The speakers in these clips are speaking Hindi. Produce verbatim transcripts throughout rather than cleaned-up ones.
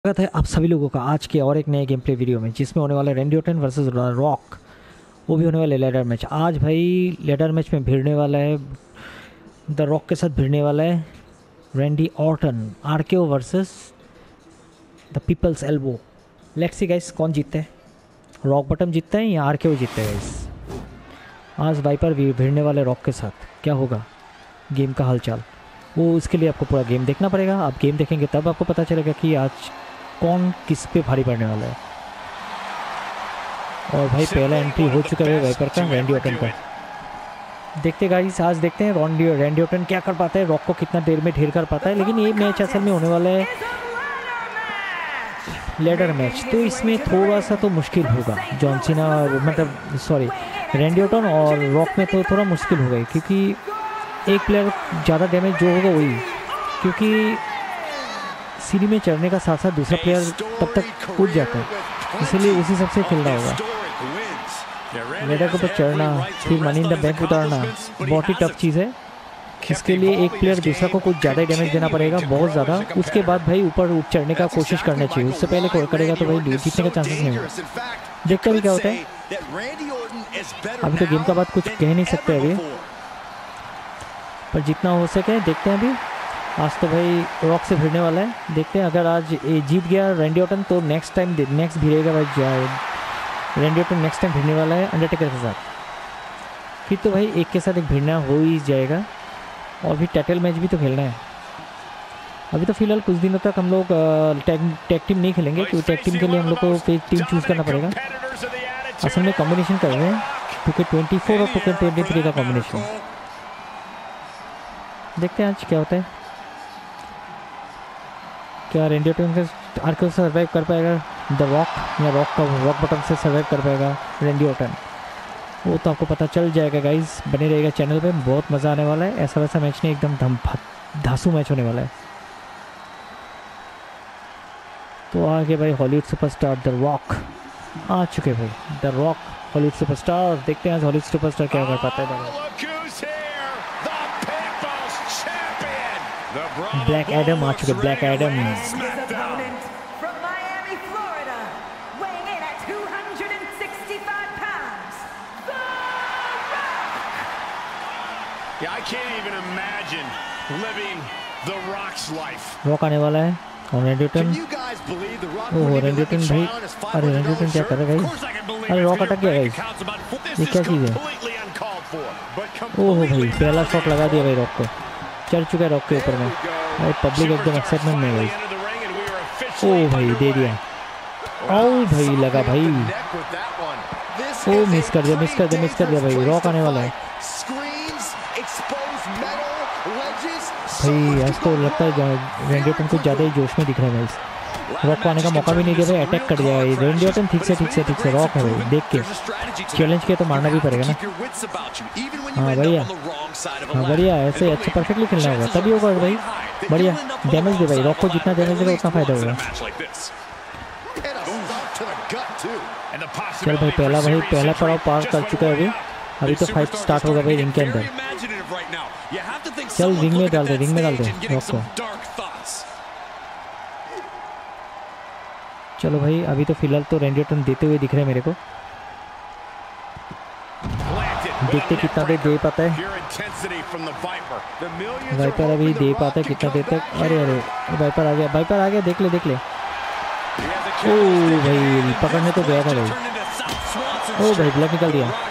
स्वागत है आप सभी लोगों का आज के और एक नए गेम प्ले वीडियो में, जिसमें होने वाला रैंडी ऑर्टन वर्सेस रॉक। वो भी होने वाला लेडर मैच। आज भाई लेडर मैच में भिड़ने वाला है, द रॉक के साथ भिड़ने वाला है Randy Orton. RKO versus the people's elbow. Let's see guys, कौन जीतते हैं? रॉक बटम जीतते हैं या आरकेओ जीतते हैं गाइस? आज वाइपर भी भिड़ने वाले रॉक के साथ। क्या होगा गेम का हालचाल, वो उसके लिए आपको पूरा गेम देखना पड़ेगा। आप गेम देखेंगे तब आपको पता चलेगा कि आज कौन किस पे भारी पड़ने वाला है। और भाई पहला एंट्री हो चुका है वाइपर का, रैंडी ऑर्टन का। देखते गाइस, आज देखते हैं रॉन्डी रैंडी ऑर्टन क्या कर पाता है, रॉक को कितना देर में ढेर कर पाता है। लेकिन ये मैच असल में होने वाला है लेडर मैच, तो इसमें थोड़ा सा तो मुश्किल होगा जॉन सीना, मतलब सॉरी रैंडी ऑर्टन और रॉक में तो थोड़ा मुश्किल होगा, क्योंकि एक प्लेयर ज़्यादा डैमेज जो होगा वही, क्योंकि सीढ़ी में चढ़ने का साथ साथ दूसरा प्लेयर तब तक कूद जाता है, इसलिए उसी सबसे खेलना होगा। लेडर के ऊपर चढ़ना, फिर मनी इन द बैंक उतारना बहुत ही टफ चीज़ है। इसके लिए एक प्लेयर दूसरा को कुछ ज़्यादा डैमेज देना पड़ेगा, बहुत ज़्यादा। उसके बाद भाई ऊपर चढ़ने का कोशिश करना चाहिए, उससे पहले कोई करेगा तो भाई जीतने का चांसेस नहीं होगा। देखते हैं क्या होता है। अभी तो गेम का बाद कुछ कह नहीं सकते अभी, पर जितना हो सके देखते हैं। अभी आज तो भाई रॉक से भिड़ने वाला है, देखते हैं। अगर आज जीत गया रैंडी ऑर्टन तो नेक्स्ट टाइम नेक्स्ट भिड़ेगा भाई रैंडी ऑर्टन, नेक्स्ट टाइम भिड़ने वाला है अंडरटेकर के साथ। फिर तो भाई एक के साथ एक भिड़ना हो ही जाएगा, और भी टाइटल मैच भी तो खेलना है। अभी तो फिलहाल कुछ दिनों तक हम लोग टैग टैग टीम नहीं खेलेंगे, क्योंकि टैग टीम के लिए हम लोग को फिर टीम चूज़ करना पड़ेगा। असल में कॉम्बिनेशन कर रहे हैं टू के ट्वेंटी फोर और टू के ट्वेंटी थ्री का कॉम्बिनेशन। देखते हैं आज क्या होता है। क्या रैंडी ऑर्टन से आरकेओ से सर्वाइव कर पाएगा द रॉक, या रॉक का रॉक बटन से सर्वाइव कर पाएगा रैंडी ऑर्टन? वो तो आपको पता चल जाएगा गाइस। बने रहेगा चैनल पे, बहुत मज़ा आने वाला है। ऐसा वैसा मैच नहीं, एकदम धम धांसू मैच होने वाला है। तो आगे भाई हॉलीवुड सुपरस्टार द रॉक आ चुके भाई, द रॉक हॉलीवुड सुपरस्टार। देखते हैं आज हॉलीवुड सुपरस्टार क्या कर पाता है। ब्लैक एडम आ चुके, ब्लैक एडम। रॉक आने वाला है और Randy Orton. Oh Randy Orton भाई, अरे रैंडी ऑर्टन क्या कर रहा है भाई? अरे रॉक अटक गया भाई, ये क्या चीज़ है? ओह भाई पहला शॉट लगा दिया भाई, रॉक को चढ़ चुका है रॉक के ऊपर में भाई। पब्लिक एकदम एक्साइटमेंट में भाई। ओ भाई दे दिया, ओ भाई लगा भाई, ओ मिस कर दिया मिस कर दिया मिस कर दिया भाई। रॉक आने वाला है भाई। आज तो लगता है रैंडी ऑर्टन को ज़्यादा ही जोश में दिख रहा है भाई। रॉक को आने का मौका भी नहीं दिया भाई, अटैक कर दिया भाई रैंडी ऑर्टन। ठीक से ठीक से ठीक से रॉक है भाई, देख के चैलेंज किया तो मारना भी पड़ेगा ना। हाँ बढ़िया, हाँ बढ़िया, ऐसे अच्छा परफेक्टली खेलना होगा तभी होगा भाई। बढ़िया डैमेज दे भाई, रॉक को जितना डैमेज देगा उतना फायदा होगा। चल भाई पहला भाई पहला पड़ाव पार कर चुका है अभी। अभी तो फाइट स्टार्ट होगा भाई रिंग के अंदर। चल रिंग में डाल दे, रिंग में डाल दे रॉक को। चलो भाई अभी तो फिलहाल तो रैंडी ऑर्टन देते हुए दिख रहे हैं मेरे को। देखते कितना देर दे पाता है वाइपर, अभी दे पाता है कितना देर तक। अरे अरे वाइपर आ गया, वाइपर आ गया, देख ले देख ले। ओ भाई पकड़ने तो गया था भाई। ओ भाई ब्लैक निकल दिया।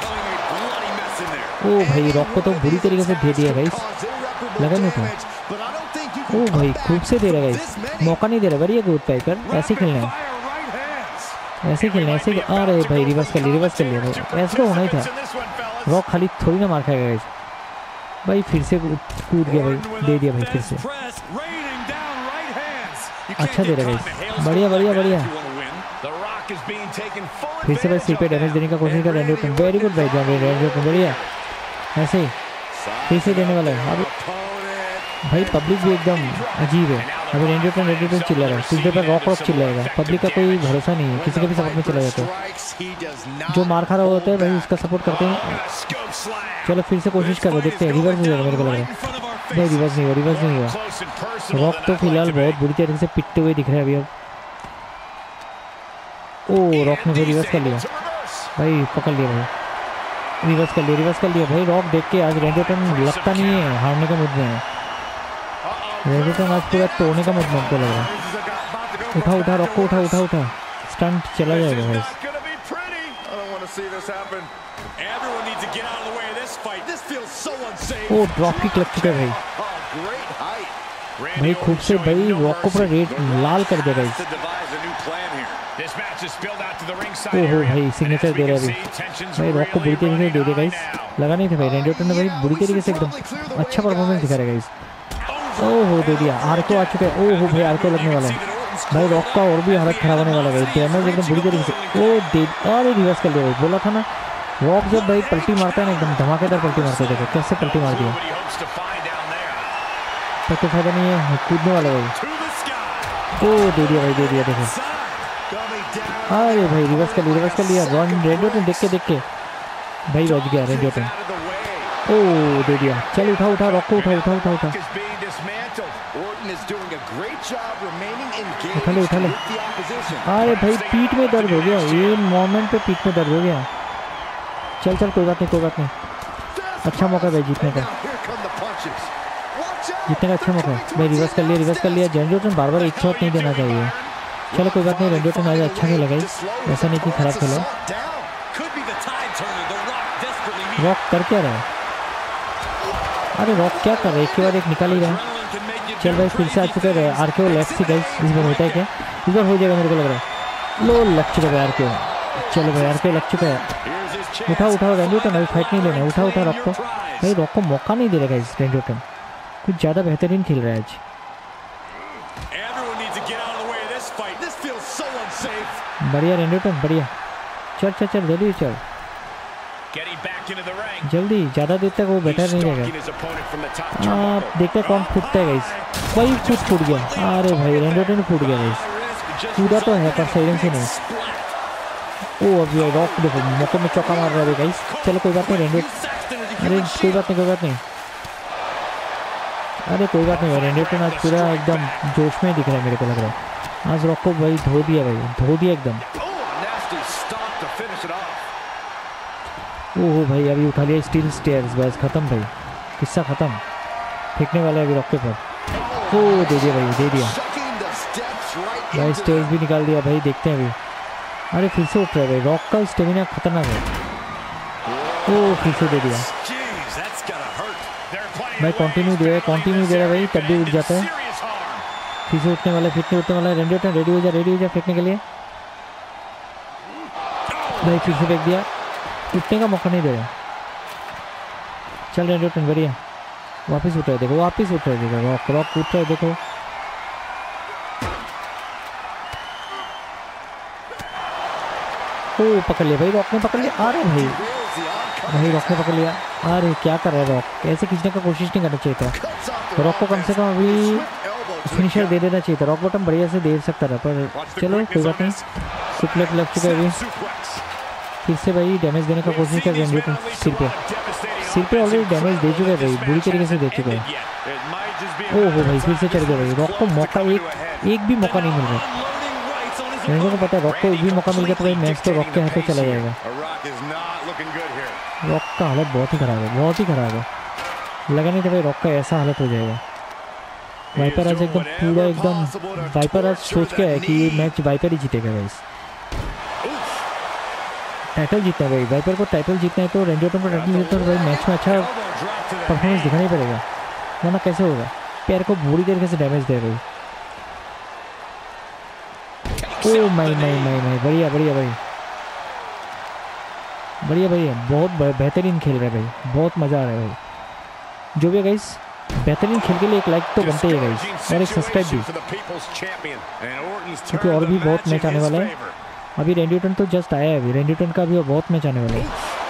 ओ भाई रॉक को तो बुरी तरीके से दे दिया भाई, लगा नहीं था। ओ भाई खूब से दे रहा भाई, मौका नहीं दे रहा। बढ़िया गुड वाइपर, ऐसे खेलना है, ऐसे खेलना है ऐसे। अरे भाई रिवर्स कर लिया, रिवर्स कर लिया भाई, ऐसा तो होना ही था। रॉक खाली थोड़ी ना मार खाएगा गाइस भाई। फिर से कूद गया भाई, दे दिया भाई फिर से। अच्छा दे रहा गाइस, बढ़िया बढ़िया बढ़िया। फिर से भाई सिर पे डैमेज देने का कोशिश कर रैंडी ऑर्टन। वेरी गुड भाई रैंडी ऑर्टन, बढ़िया ऐसे ही फिर से देने वाला है। अब भाई पब्लिक भी एकदम अजीब है। अभी रैंडी ऑर्टन रैंडी ऑर्टन चिल्ला रहा है, कुछ देर पर रॉक रॉक चिल्लाएगा। पब्लिक का कोई भरोसा नहीं है, किसी के भी सपोर्ट में चला जाता है। जो मार खा रहा होता है भाई उसका सपोर्ट करते हैं। चलो फिर से कोशिश कर रहे, देखते हैं रिवर्स हो जाएगा मेरे को लग रहा है। नहीं रिवर्स नहीं हुआ, रिवर्स नहीं हुआ। रॉक तो फिलहाल बहुत बुरी तरीके से पिटते हुए दिख रहे हैं अभी। अब ओ रॉक ने भाई रिवर्स कर लिया भाई, पकड़ लिया भाई, रिवर्स कर लिया रिवर्स कर लिया भाई। रॉक देख के आज रेंडी ऑर्टन लगता नहीं है हारने का मूड में है। रेंडी ऑर्टन आज पूरा तोड़ने का मूड में हमको लग रहा है। उठा उठा रॉक को, उठा उठा उठा स्टंट चला जाएगा भाई। ओ ड्रॉप किक लग चुका है भाई, भाई खूब से भाई रॉक को पूरा रेड लाल कर देगा इस। ओहो भाई सिग्नेचर दे रहा है अभी भाई, रॉक को बुरी तरीके से दे देगा इस। लगा नहीं था भाई, रेंडी ऑर्टन ने भाई बुरी तरीके से एकदम अच्छा परफॉर्मेंस दिखा रहेगा इस। ओहो दे दिया, आरको आ चुका है। ओहो भाई आरको लगने वाला है भाई, रॉक का और भी हालत खराब होने वाला है, डैमेज एकदम बुरी तरीके से। ओ दे, अरे रिवर्स कर लिया भाई, बोला था ना रॉक जब भाई पलटी मारता है ना एकदम धमाकेदार पलटी मारता है। देखो कैसे पलटी मार दिया, तो कोई फायदा नहीं है, कूदने वाला भाई। ओ दे दिया भाई, दे दिया देखो, अरे भाई रिवर्स कर लिया रिवर्स कर लिया। रॉन रेंडी ऑर्टन देख के देख के भाई बच गया रेंडी ऑर्टन। ओ दे दिया, चल उठा उठा रॉक को, उठा उठा उठा उठा उठा ले उठा ले। अरे भाई पीठ में दर्द हो गया, ये मोमेंट पे पीठ में दर्द हो गया। चल चल कोई बात नहीं कोई बात नहीं, अच्छा मौका है भाई जीतने का, जीतने का अच्छा मौका है भाई। रिवर्स कर लिया रिवर्स कर लिया। रेंडी ऑर्टन बार बार एक शॉट नहीं देना चाहिए। चलो कोई बात नहीं, रेंडी ऑर्टन आज अच्छा खेला गई, ऐसा नहीं कि खराब खेला। रॉक कर क्या रहा है, अरे रॉक क्या कर रहा है, एक के बाद एक निकाल ही रहा है। चल भाई फिर से आ चुका है आरके लेफ्ट से गाइस, इस बार होता है क्या, इस बार हो जाएगा मेरे को लग रहा है। लो लग चुका है आरके, चलो भाई आरके लग चुका है। उठा उठा रेंडी ऑर्टन, अभी फाइट नहीं लेना, उठा उठा रॉक को भाई, रॉक को मौका नहीं दे रहेगा इस। रेंडी ऑर्टन कुछ ज़्यादा बेहतरीन खेल रहा है आज। बढ़िया रेंडी ऑर्टन बढ़िया, चल चल चल जल्दी चल जल्दी, ज़्यादा देर तक वो बैठा नहीं रहेगा। आप देखते हैं कौन फूटता है गाइस, कोई फूट फूट गया। अरे भाई रेंडी ऑर्टन फूट गया गाइस, कूदा तो है पर साइलेंस ही नहीं। ओ अभी रॉक देखो मौके में चौका मार रहा है गाइस। चलो कोई बात नहीं रेंडी, अरे कोई बात नहीं कोई बात नहीं, अरे कोई बात नहीं। रेंडी ऑर्टन आज पूरा एकदम जोश में दिख रहा है मेरे को लग रहा है। आज रॉक को भाई धो दिया भाई, धो दिया एकदम। ओह भाई अभी उठा लिया स्टील स्टेयर्स, बस खत्म भाई, किस्सा खत्म। फेंकने वाला है अभी रॉक के ऊपर। ओ दे दिया भाई दे दिया भाई, स्टेयर्स भी निकाल दिया भाई, देखते हैं अभी। अरे फिर से उठ रहा है भाई, रॉक का स्टेमिना खतरनाक है। ओ फिर से दे दिया भाई, कंटिन्यू दे रहा है कंटिन्यू दे रहा है भाई, तब भी उठ जाता है। फिर से उठने वाला है, फिर से उठने वाला है। रेंडी ऑर्टन रेडी हो जा रेडी हो जा फेंकने के लिए भाई, फिर से फेंक दिया, उठने का मौका नहीं दे रहा। चल रेंडी ऑर्टन बढ़िया, वापस उठ रहा है देखो, वापस उठ रहा है देखो, रॉक रॉक उठ रहा है देखो। ओ पकड़ लिया भाई, रॉक ने पकड़ लिया। अरे भाई भाई रॉक ने पकड़ लिया, अरे क्या कर रहा है रॉक, ऐसे खींचने का कोशिश नहीं करना चाहिए था रॉक को, कम से कम अभी फिनिशर दे देना चाहिए था। रॉक बॉटम बढ़िया से दे सकता था, पर चलो कोई बात नहीं। सुप्लेक्स लग चुका है अभी, फिर से भाई डैमेज देने का कोशिश कर रेंडी ऑर्टन सिर पे, सिर पे ऑलरेडी डैमेज दे चुका है भाई, बुरी तरीके से दे चुका है। ओहो भाई फिर से चढ़ गया भाई, रॉक को मौका एक एक भी मौका नहीं मिल रहा। रेंडी को पता है रॉक को एक भी मौका मिल गया तो भाई मैच तो रॉक के हाथ में चला जाएगा। रॉक का हालत बहुत ही ख़राब है, बहुत ही ख़राब है, लगा नहीं था भाई रॉक का ऐसा हालत हो जाएगा। वाइपर आज एकदम पूरा एकदम, वाइपर आज सोच के है कि ये मैच वाइपर ही जीतेगा भाई, टाइटल जीतना है भाई। वाइपर को टाइटल जीतना है तो रेंडी ऑर्टन को टाइटल जीतना है भाई, मैच में अच्छा परफॉर्मेंस दिखाना ही पड़ेगा, वरना कैसे होगा। पैर को बुरी तरीके से डैमेज दे भाई। ओ माई माई माई माई बढ़िया बढ़िया भाई, बढ़िया भाई, बहुत बेहतरीन खेल रहा है भाई, बहुत मज़ा आ रहा है भाई। जो भी है गाइस, बेहतरीन खेल के लिए एक लाइक तो बनते ही है गाइस, और एक सब्सक्राइब भी, क्योंकि और भी बहुत मैच आने वाला है। अभी रेंडी ऑर्टन तो जस्ट आया है, अभी रेंडी ऑर्टन का भी बहुत मैच आने वाला है।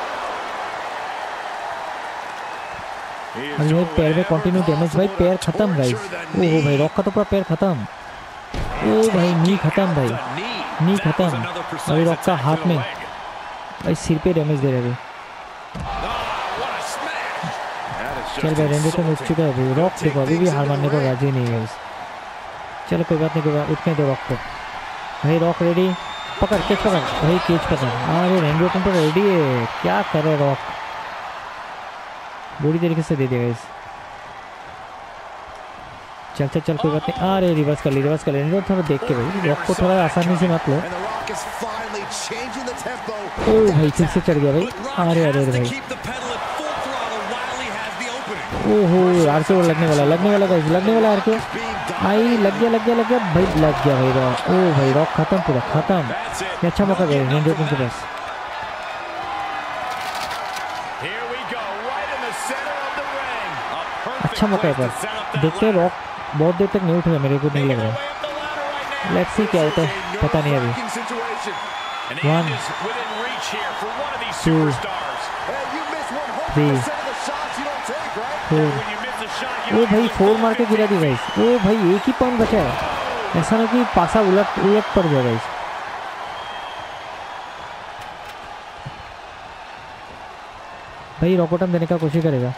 अभी पैर में कंटिन्यू डैमेज भाई, पैर खत्म गाइस। ओह भाई रॉक का तो पूरा पैर खत्म। ओ भाई नी खत्म भाई, नी खत्म। अभी रॉक का हाथ में भाई, सिर पे डैमेज दे रहे हैं। चल भाई रेंडी ऑर्टन उठ चुका है भाई, रॉक देखो अभी भी हार मानने को राजी नहीं है। चलो कोई बात नहीं, कोई बात उठने दो रॉक को भाई। रॉक रेडी, पकड़ कैच पकड़ भाई, कैच पकड़। अरे रैंडी ऑर्टन तो रेडी है, क्या करे रॉक, बुरी तरीके से दे देगा इस। चल चल चल कोई बात नहीं। अरे रिवर्स कर ली, रिवर्स कर ली। रैंडी ऑर्टन थोड़ा देख के भाई, रॉक को थोड़ा आसानी से मत लो। ओ भाई फिर से चढ़ गया भाई। अरे अरे अरे भाई, ओहो आर के लगने वाला, लगने वाला गाइस, लगने वाला आर के। आई लग गया लग गया लग गया भाई, लग गया भाई रॉक। ओ भाई रॉक खत्म, पूरा खत्म। अच्छा मौका गया रैंडी ऑर्टन के पास। अच्छा मौका है पर देखते हैं, रॉक बहुत देर तक नहीं उठेगा, मेरे को नहीं लग रहा। लेट्स सी क्या होता है, पता नहीं अभी। One two three four. Oh भाई फोर मार के गिरा दी गाइस। ओ भाई एक ही पॉइंट बचा है, ऐसा ना कि पासा उलट उलट पड़ जाए गाइस। भाई रॉक बॉटम देने का कोशिश करेगा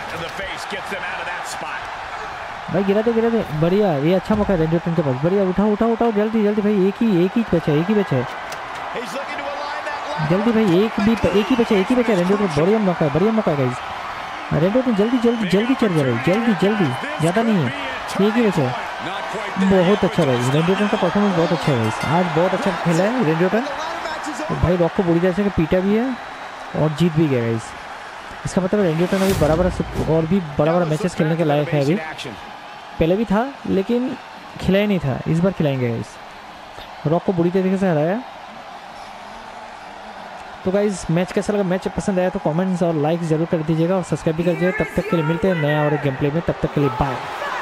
भाई, गिरा दे गिरा दे, बढ़िया। ये अच्छा मौका है रैंडी ऑर्टन के पास, बढ़िया। उठाओ उठाओ उठाओ जल्दी जल्दी भाई, एक ही एक ही बचा है, एक ही बचा है जल्दी भाई, एक भी एक ही बचा, एक ही बचा। रैंडी ऑर्टन बढ़िया मौका है, बढ़िया मौका है गाइस। रैंडी ऑर्टन जल्दी जल्दी जल्दी चल गया भाई, जल्दी जल्दी, ज़्यादा नहीं है, एक ही बचा है। बहुत अच्छा भाई, रैंडी ऑर्टन का परफॉर्मेंस बहुत अच्छा है गाइस, आज बहुत अच्छा खेला है रैंडी ऑर्टन। भाई रॉक को बुरी तरह से पीटा भी है और जीत भी गया गाइस। इसका मतलब रैंडी ऑर्टन अभी बड़ा बड़ा और भी बड़ा बड़ा मैचेस खेलने के लायक है। अभी पहले भी था लेकिन खिलाया नहीं था, इस बार खिलाएंगे गाइस। रॉक को बुरी तरीके से हराया। तो गाइस मैच कैसा लगा, मैच पसंद आया तो कमेंट्स और लाइक जरूर कर दीजिएगा और सब्सक्राइब भी कर दीजिएगा। तब तक के लिए मिलते हैं नया और गेम प्ले में, तब तक के लिए बाय।